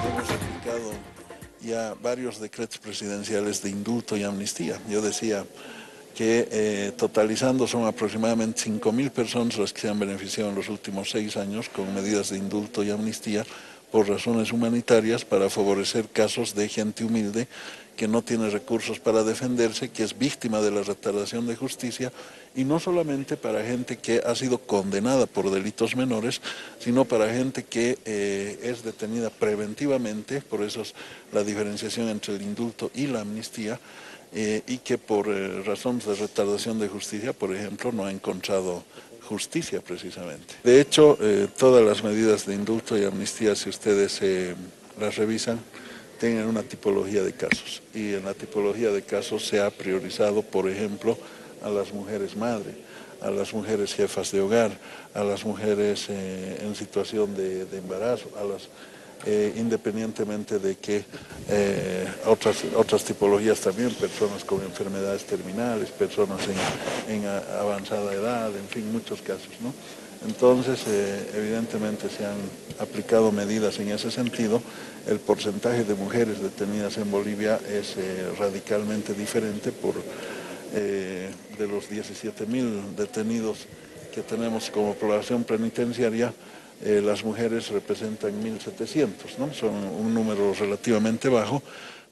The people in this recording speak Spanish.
hemos aplicado ya varios decretos presidenciales de indulto y amnistía. Yo decía que totalizando son aproximadamente 5.000 personas las que se han beneficiado en los últimos 6 años con medidas de indulto y amnistía por razones humanitarias para favorecer casos de gente humilde que no tiene recursos para defenderse, que es víctima de la retardación de justicia, y no solamente para gente que ha sido condenada por delitos menores, sino para gente que es detenida preventivamente, por eso es la diferenciación entre el indulto y la amnistía, y que por razones de retardación de justicia, por ejemplo, no ha encontrado justicia precisamente. De hecho, todas las medidas de indulto y amnistía, si ustedes las revisan, tienen una tipología de casos, y en la tipología de casos se ha priorizado, por ejemplo, a las mujeres madre, a las mujeres jefas de hogar, a las mujeres en situación de embarazo, a las independientemente de que otras tipologías también, personas con enfermedades terminales, personas en avanzada edad, en fin, muchos casos, ¿no? Entonces, evidentemente se han aplicado medidas en ese sentido. El porcentaje de mujeres detenidas en Bolivia es radicalmente diferente de los 17.000 detenidos que tenemos como población penitenciaria. Las mujeres representan 1.700, ¿no? Son un número relativamente bajo,